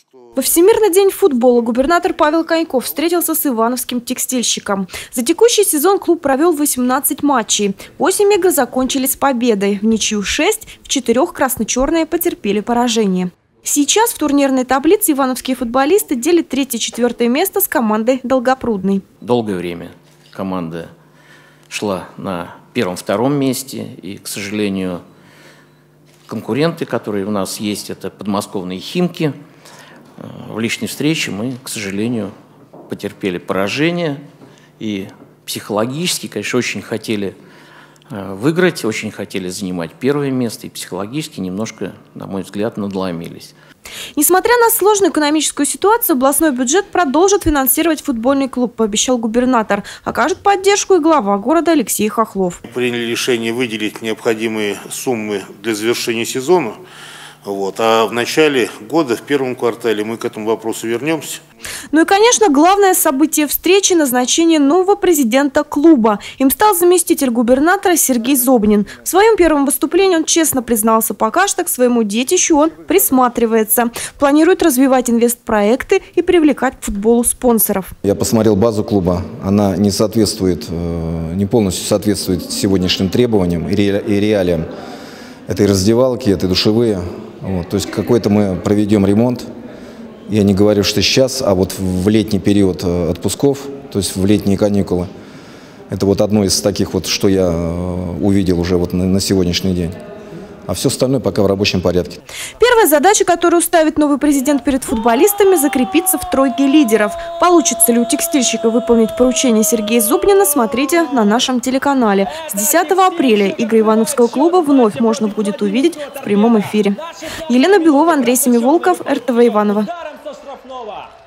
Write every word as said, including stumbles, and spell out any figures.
Во Всемирный день футбола губернатор Павел Коньков встретился с ивановским текстильщиком. За текущий сезон клуб провел восемнадцать матчей. восемь игр закончились победой. В ничью шесть, в четырех красно-черные потерпели поражение. Сейчас в турнирной таблице ивановские футболисты делят третье-четвертое место с командой Долгопрудной. Долгое время команда шла на первом-втором месте. И, к сожалению, конкуренты, которые у нас есть, это подмосковные «Химки». В личной встрече мы, к сожалению, потерпели поражение. И психологически, конечно, очень хотели выиграть, очень хотели занимать первое место. И психологически немножко, на мой взгляд, надломились. Несмотря на сложную экономическую ситуацию, областной бюджет продолжит финансировать футбольный клуб, пообещал губернатор. Окажет поддержку и глава города Алексей Хохлов. Приняли решение выделить необходимые суммы для завершения сезона. Вот. А в начале года, в первом квартале, мы к этому вопросу вернемся. Ну и, конечно, главное событие встречи – назначение нового президента клуба. Им стал заместитель губернатора Сергей Зобнин. В своем первом выступлении он честно признался, пока что к своему детищу он присматривается. Планирует развивать инвестпроекты и привлекать к футболу спонсоров. Я посмотрел базу клуба. Она не соответствует, не полностью соответствует сегодняшним требованиям и реалиям этой раздевалки, этой душевые. Вот, то есть какой-то мы проведем ремонт. Я не говорю, что сейчас, а вот в летний период отпусков, то есть в летние каникулы. Это вот одно из таких вот, что я увидел уже вот на, на сегодняшний день. А все остальное пока в рабочем порядке. Первая задача, которую ставит новый президент перед футболистами – закрепиться в тройке лидеров. Получится ли у текстильщика выполнить поручение Сергея Зубнина, смотрите на нашем телеканале. С десятого апреля игры Ивановского клуба вновь можно будет увидеть в прямом эфире. Елена Белова, Андрей Семиволков, эр тэ вэ Иваново.